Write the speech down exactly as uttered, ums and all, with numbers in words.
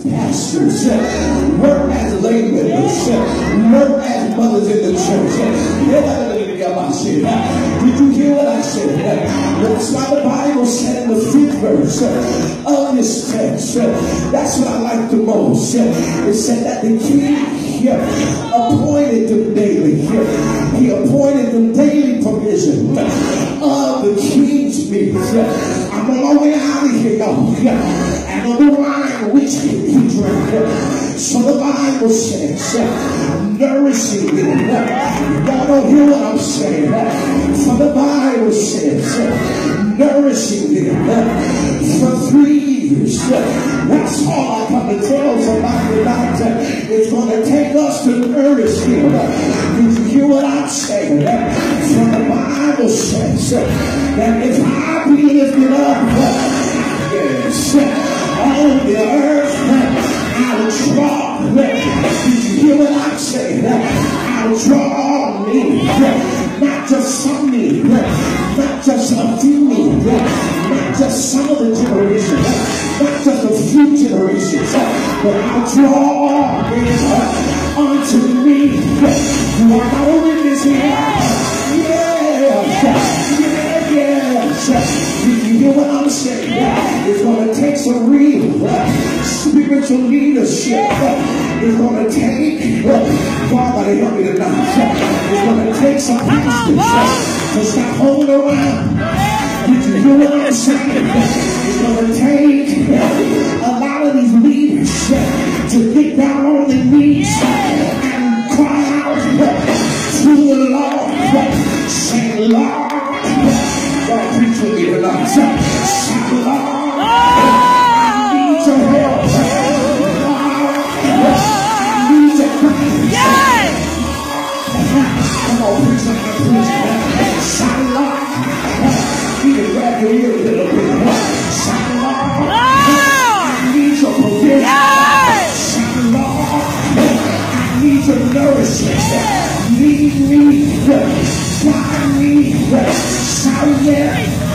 pastors, work as laborers, work as mothers in the church. Did you hear what I said? That's why the Bible said in the fifth verse of this text, that's what I like the most. It said that the king appointed them daily. He appointed them daily provision of the king's meat. I'm on my way out of here, y'all. And on the wine which he drank. So the Bible says, nourishing them. Y'all don't hear what I'm saying. For the Bible says, nourishing them for three years. That's all I come to tell somebody tonight. It's going to take us to nourish him. Did you hear what I'm saying? For the Bible says that if I be lifted up, yes, on the earth, I will draw. Did you hear what I'm saying? I'll draw all men, not just some men, not just a few men, not just some of the generations, not just a few generations, but I'll draw all men unto me. You are not a witness here. Yes, yes. Did you hear what I'm saying? It's going to take some real spiritual leadership. It's going to take, God, help me tonight. It's going to take some pastors to stop holding around. Did you hear what I'm saying? It's going to take a lot of these leaders to get down on their knees and cry out to the Lord. Say, Lord, God, preach with me tonight. Say, Lord, I need your help. Come on, preach like a preacher. Shout Lord. You can grab your ear a little bit. Shout Lord. I need your provision. Shout Lord. I need your nourishment. Lead me. Guide me. Shout yeah.